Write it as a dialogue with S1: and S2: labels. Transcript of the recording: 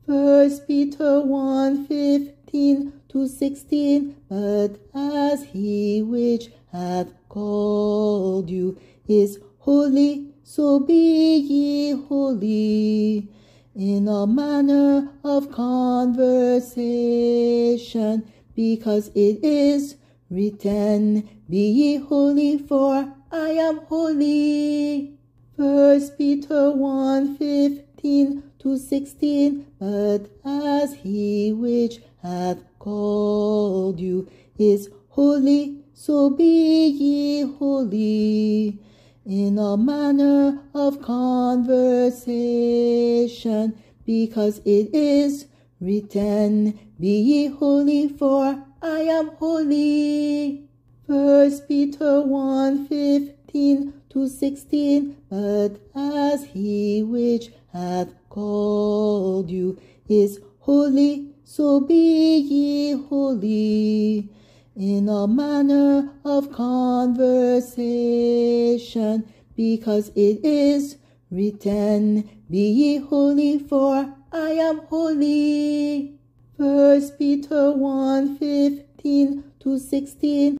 S1: First Peter 1:15-16. But as he which hath called you is holy, so be ye holy in all manner of conversation, because it is written, Be ye holy, for I am holy. First Peter 1:15-16. But as he which hath called you is holy, so be ye holy in all manner of conversation, because it is written, Be ye holy, for I am holy. First Peter 1:15-16. But as he which hath called you is holy, so be ye holy in all manner of conversation, because it is written, Be ye holy, for I am holy. First Peter 1:15-16.